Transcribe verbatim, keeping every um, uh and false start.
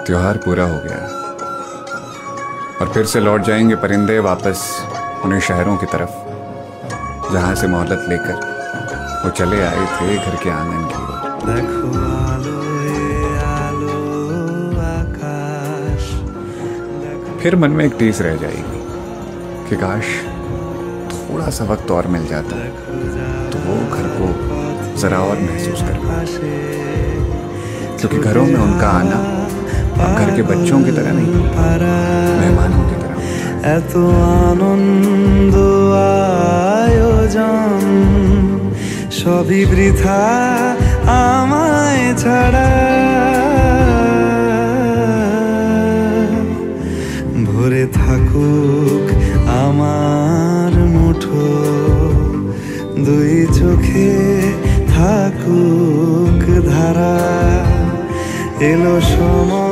त्योहार पूरा हो गया और फिर से लौट जाएंगे परिंदे वापस उन्हीं शहरों की तरफ जहां से मोहलत लेकर वो चले आए थे घर के आंगन की ओर। फिर मन में एक टीस रह जाएगी कि काश थोड़ा सा वक्त और मिल जाता तो वो घर को जरा और महसूस कर पाते, क्योंकि घरों में उनका आना अब घर के बच्चों की तरह नहीं, मेहमानों की तरह। एतो आनंद आयोजन सभी बृथा आमाय छाड़ा, भरे थाकुक आमार मुठो दुई चोखे थाकुक धारा एलो समय